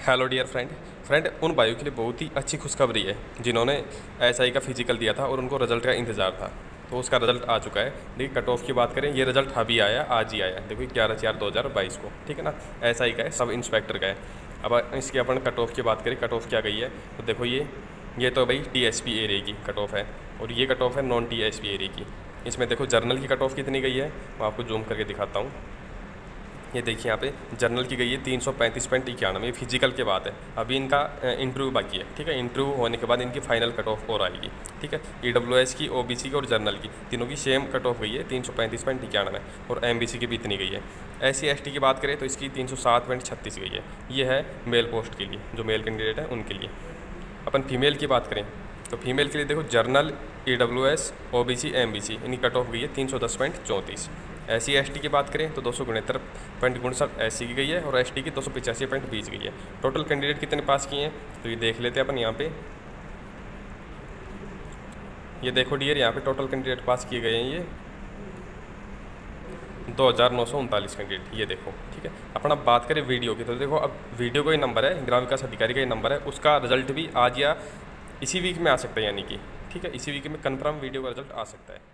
Hello dear friend उन भाइयों के लिए बहुत ही अच्छी खुशखबरी है जिन्होंने एसआई का फिजिकल दिया था और उनको रिजल्ट का इंतज़ार था। तो उसका रिजल्ट आ चुका है। देखिए कट ऑफ की बात करें, ये रिजल्ट अभी आया, आज ही आया। देखो 11/4/2022 को, ठीक है ना। एसआई का है, सब इंस्पेक्टर का है। अब इसकी अपन कट ऑफ की बात करें, कट ऑफ क्या गई है तो देखो ये तो भाई टीएसपी एरिया की कट ऑफ है और ये कट ऑफ है नॉन टीएसपी एरिया की। इसमें देखो जर्नल की कट ऑफ कितनी गई है, मैं आपको जूम करके दिखाता हूँ। ये देखिए यहाँ पे जर्नल की गई है 335.91। फिजिकल के बाद है, अभी इनका इंटरव्यू बाकी है, ठीक है। इंटरव्यू होने के बाद इनकी फाइनल कट ऑफ और आएगी, ठीक है। ईडब्ल्यूएस की, ओबीसी की और जर्नल की, तीनों की सेम कट ऑफ गई है 335.91 और एमबीसी की भी इतनी गई है। एससी एसटी की बात करें तो इसकी 307.36 गई है। ये है मेल पोस्ट के लिए, जो मेल कैंडिडेट है उनके लिए। अपन फीमेल की बात करें तो फीमेल के लिए देखो जर्नल, ईडब्ल्यूएस, ओबीसी, एमबीसी, इनकी कट ऑफ गई है 310.34। एससी एसटी की बात करें तो 269.67 एससी की गई है और एसटी की 285.20 गई है। टोटल कैंडिडेट कितने पास किए हैं तो ये देख लेते हैं अपन यहाँ पे। ये देखो डियर, यहाँ पे टोटल कैंडिडेट पास किए गए हैं ये 2939 कैंडिडेट, ये देखो, ठीक है। अपन अब बात करें वीडियो की तो देखो, अब वीडियो का ही नंबर है, ग्राम विकास अधिकारी का ही नंबर है, उसका रिजल्ट भी आज या इसी वीक में आ सकता है, यानी कि ठीक है, इसी वीक में कन्फर्म वीडियो का रिजल्ट आ सकता है।